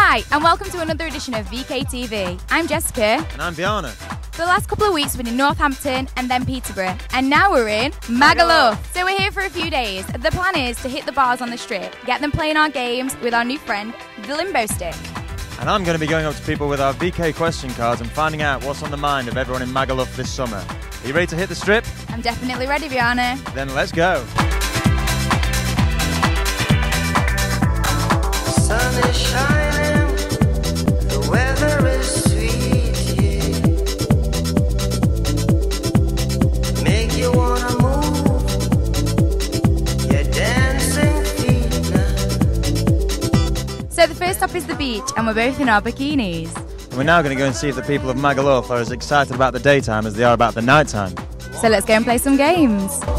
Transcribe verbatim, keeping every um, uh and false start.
Hi, and welcome to another edition of V K T V. I'm Jessica. And I'm Biana. For the last couple of weeks we've been in Northampton and then Peterborough, and now we're in Magaluf. So we're here for a few days. The plan is to hit the bars on the strip, get them playing our games with our new friend, the Limbo Stick. And I'm going to be going up to people with our V K question cards and finding out what's on the mind of everyone in Magaluf this summer. Are you ready to hit the strip? I'm definitely ready, Biana. Then let's go. The sun is shining, the weather is sweet, yeah. Make you wanna move your dancing feet now. So the first stop is the beach, and we're both in our bikinis. And we're now going to go and see if the people of Magaluf are as excited about the daytime as they are about the nighttime. So let's go and play some games.